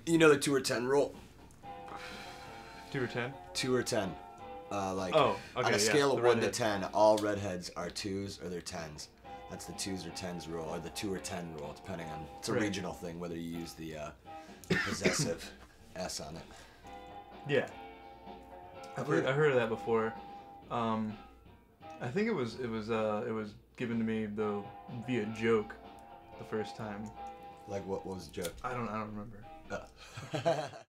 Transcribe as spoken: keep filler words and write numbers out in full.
You know the two or ten rule? Two or ten? Two or ten. Uh, like Oh, okay, on a yeah, scale the of one to redhead. ten, all redheads are twos or they're tens. That's the twos or tens rule, or the two or ten rule, depending on. It's a Right. regional thing whether you use the uh, possessive s on it. Yeah. I've heard, I've heard of that before. Um, I think it was it was uh, it was given to me though via joke the first time. Like what? What was the joke? I don't I don't remember. Uh.